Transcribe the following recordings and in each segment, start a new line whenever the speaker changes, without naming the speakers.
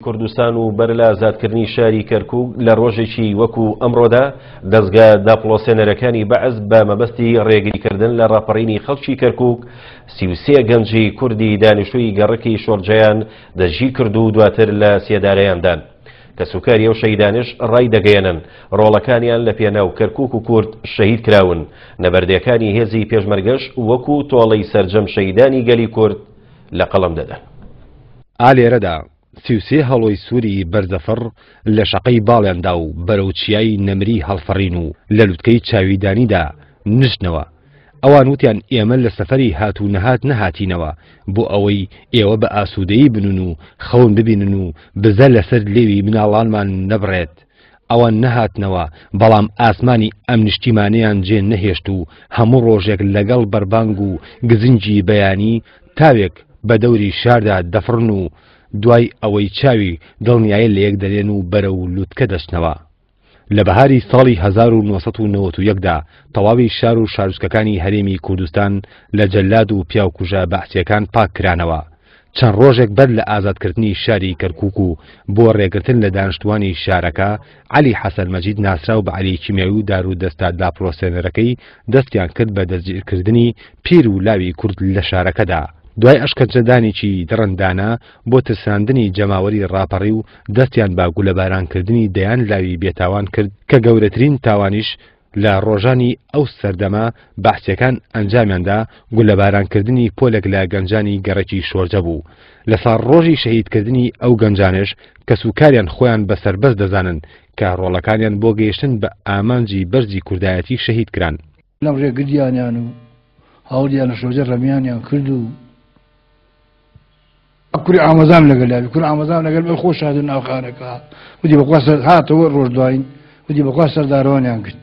کوردستان و بەر لە ئازادکردنی شاری کەرکووک لە ڕۆژێکی وەکو ئەمڕۆدا دەستگا داپڵۆسێنەرەکانی بەعز بە مەبەستی ڕێگریکردن لە ڕاپەڕینی خەڵکی کەرکووک 33 گەنجی کوردی دانیشتووی گەڕەکی شۆرجەیان دەژی کرد و دواتر لە سێدارەیاندان کە سوکاری ئەو شەهیدانش ڕای دەگەێنن ڕۆڵەکانیان لە پێناو کەرکووک و کورد شەهید کراون. نەبەردەکانی هێزی پێشمەرگەش وەکو تۆڵەی سەرجەم شەهیدانی گەلی کورد لە قەڵەم دەدەن.
ئالێرەدا 33 هەڵۆی سووری بەرزەفڕ لە شەقەی باڵیاندا و بەرەوچیایی نەمری هەڵفەڕین و لە لووتکەی چاویدانیدا نشتنەوە. ئەوان وتیان ئێمە لە سەفەری هات و نەهات نەهاتینەوە بۆ ئەوەی ئێوە بە ئاسوودەیی بنون و خەون ببینن و بزە لەسەر لێوی مناڵانمان نەبڕێت. ئەوان نەهاتنەوە بەڵام ئاسمانی ئەم نیشتیمانەیان جێ نەهێشت و هەموو ڕۆژێک لەگەڵ بەربانگ و گزنجی بەیانی تاوێک بە دەوری شاردا دەفڕن و دوای ئەوەی چاوی دڵنیایی لە یەک دەرێن و بەرەو لووتکە دەچنەوە. لە بەهاری ساڵی 1991دا تەواوی شار و شارۆچکەکانی هەرێمی کوردستان لە جەلاد و پیاوکوژە بەعسیەکان پاک کرانەوە. چەند ڕۆژێک بەر لە ئازادکردنی شاری کەرکووک و بۆ ڕێگرتن لە دانیشتوانی شارەکە عەلی حەسەن مەجید ناسرا و بە عەلی کیمیایی و دار و دەستا داپڵۆسێنەرەکەی دەستیان کرد بە دەستگیرکردنی پیر و لاوی کورد لە شارەکەدا. دوای ئەشکەنجەدانێکی دڕندانە بۆ ترساندنی جەماوەری ڕاپەڕی و دەستیان با گولەبارانکردنی دەیان لاوی بێتاوان کرد کە گەورەترین تاوانیش لە ڕۆژانی ئەو سەردەما بەعسیەکان ئەنجامیاندا گولەبارانکردنی پۆلێک لە گەنجانی گەڕەکی شۆرجە بوو. لە ساڵ ڕۆژی شەهیدکردنی ئەو گەنجانش کە سوکاریان خۆیان بەسەربەست دەزانن کە ڕۆڵەکانیان بۆ گەیشتن بە ئامانجی بەرزی کوردایەتی شەهید کران.
لەم ڕێگریانیان و هەوڵیان لە شۆرجە ڕەمیانیان کرد و کوری ئامەزان لەگەلاوی کوور ئامەزان لەگەل بە خۆش هاتن ناوخانەکە وتی بەخوا هاتەوە ڕۆژ دوایین وتی بەخوا سەردارەوەیان کرد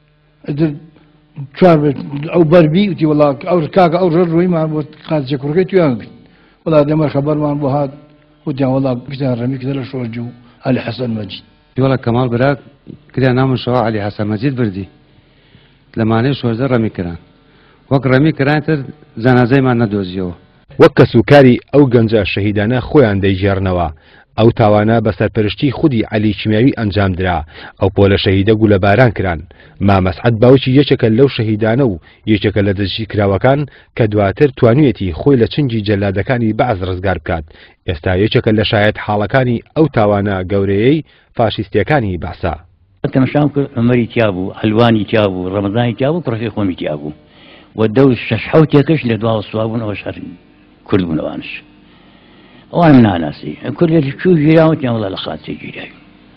چوار ئەو بەربی وتی وڵا ئەو کاکە ئەو ڕۆژ ڕۆیمان بۆ قازچە کوڕەکەی تویان کرد وڵا دەمە خەبەرمان بۆ هات وتیان وڵا کتیان ڕەمی کردە لە شۆرج و عەلی حەسەن مەجید
وڵا کەماڵ برا کریان نامشەوە عەلی حەسەن مەجید بردی لەمانەی شۆرجە ڕەمی کران وەک ڕەمی کرانتر جەنازەیمان نەدۆزیەوە.
وەک کە سوکاری ئەو گەنجە شەهیدانە خۆیان دەیژێڕنەوە ئەو تاوانە بە سەرپەرشتی خودی عەلی کیمیایی ئەنجامدرا ئەو پۆلە شەهیدە گولەباران کران. مامەسعەد باوکی یەکێکە لەو شەهیدانە و یەکێکە لە دەستگیر کراوەکان کە دواتر توانوویەتی خۆی لە چنگی جەلادەکانی بەعز ڕزگار بکات. ئێستا یەکێکە لە شایەت حاڵەکانی ئەو تاوانە گەورەیەی فاشیستیەکانی بەعسا.
تەماشام کرد عومەری تیا بوو ئەلوانی تیا بوو ڕەمەزانی تیا بوو کوڕەکەی خۆمی تیا بوو و دەو شەش حەوتێکش لە دواوە سوابوون ئەوە شەڕ کورد بوونەوانش ئەوان ناناسی کوردێکی چوو ژیراوەتیان وڵا لە خاتچە گیراوی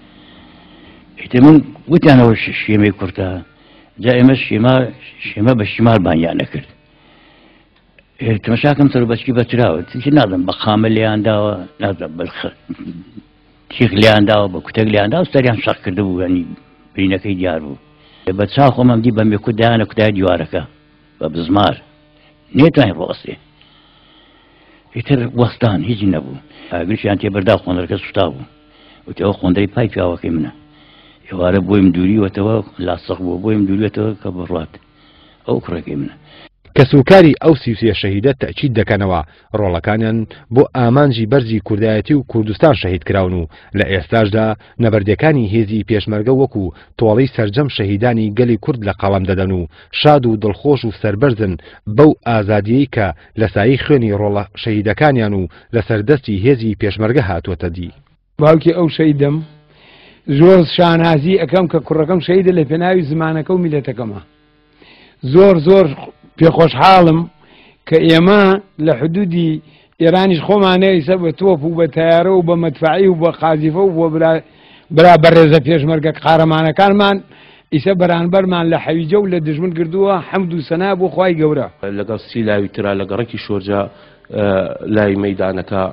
ئیتر من وتیانەوە شێمەی کورتە جا ئێمە شێمە بە شیمال بانیان نەکرد تەماشاکەم سەر بەچکی بەتراوە چی نازم بە خامە لیان داوە نازم بە تیغ لیان داوە بە کوتەک لیان داوە سەریان شەق کرده بوو ینی برینەکەی دیار بوو بە چاو خۆمەم دی بە مێکوت دایانە کوتای دیوارەکە بە بزمار نێتوانین ڕۆستێ ئیتر وەستان هیچی نەبوو ئاگریشیان تێبەردا خوێندەرەکە سوتا بوو وتی ئەوە خوێندەری پای پیاوەکەی منە ئێوارە بۆیم دووریوەتەوە لاسەق بووە بۆیم دووریوەتەوە کە بڕات ئەو کوڕەکەی منە.
کە سوکاری ئەو 33 شەهیدە تەکید دەکەنەوە ڕۆڵەکانیان بۆ ئامانجی بەرزی کوردایەتی و کوردستان شەهید کراون و لە ئێستاشدا نەبەردەکانی هێزی پێشمەرگە وەکو تۆڵەی سەرجەم شەهیدانی گەلی کورد لە قەڵەم دەدەن و شاد و دڵخۆش و سەربەرزن بەو ئازادیەی کە لە سایی خوێنی ڕۆڵە شەهیدەکانیان و لە سەردەستی هێزی پێشمەرگە هاتووەتە دی.
باوکی ئەو شەهیدەم زۆر شانازی ئەەکەم کە کوڕەکەم شەهیدە لە پێناوی زمانەکە و میلەتەکەمە زۆر پێخۆشحاڵم کە ئێمە لە حدودی ئێرانیش خۆمانەیە ئیسە بە تۆپ و بە تەیارە و بە مەدفەعی و بە قازیفە و بۆ برا بەڕێزە پێشمەرگە قارەمانەکانمان ئیسە بەرانبەرمان لە حەویجە و لە دژمن کردووە حەمد و سەنا بۆ خوای گەورە.
لەگەڵ سی لاوی ترا لە گەڕەکی شۆرجە لای مەیدانەکە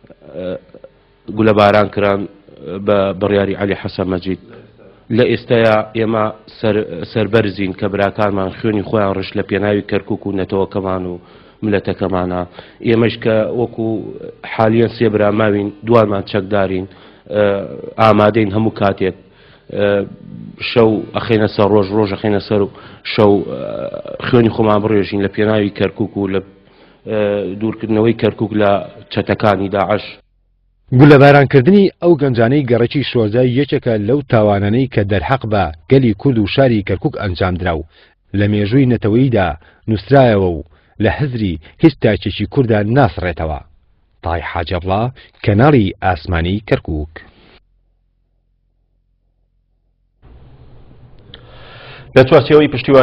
گولەباران کران بە بڕیاری عەلی حەسەن مەجید. لە ئێستایا ئێمە سەربەرزین کە براکانمان خوێنی خۆیان ڕش لە پێناوی کەرکووک و نەتەوەکەمان و ملەتەکەمانە ئێمەش کە وەکو حالیان سێ برا ماوین دوانمان چەکدارین ئامادەین هەموو کاتێک شەو ئەخێنە سەر ڕۆژ ئەخێنە سەر و شەو خوێنی خۆمان بڕێژین لە پێناوی کەرکووک و لە دوورکردنەوەی کەرکووک لە چەتەکانی داعش.
گولەبارانکردنی ئەو گەنجانەی گەڕێکی شۆرزە یەکێکە لەو تاوانانەی کە دەرحەق بە گەلی کورد و شاری کەرکووک ئەنجامدرا و لە مێژووی نەتەوەییدا نووسرایەوە و لە حزری هیچ تاکێکی کووردە ناسڕێتەوە. تای حاجەبڵا، کەناڵی ئاسمانی کەرکووک.
لە چوارچێوەی پشتیوانی